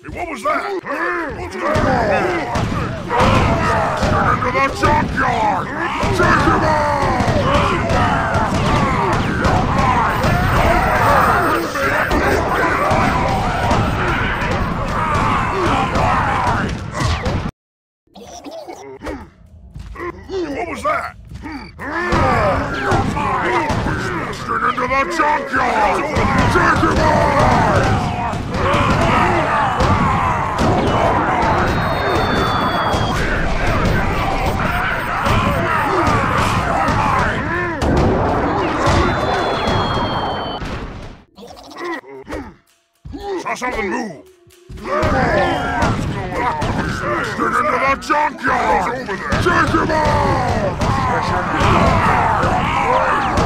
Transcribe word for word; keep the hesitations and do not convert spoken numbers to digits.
Hey, what was that? Hey, what's going on here? Get into the junkyard! Take him What was that? Get into the junkyard! Take him Saw something move! What's going on? Get into the junkyard! Over there! Take him out!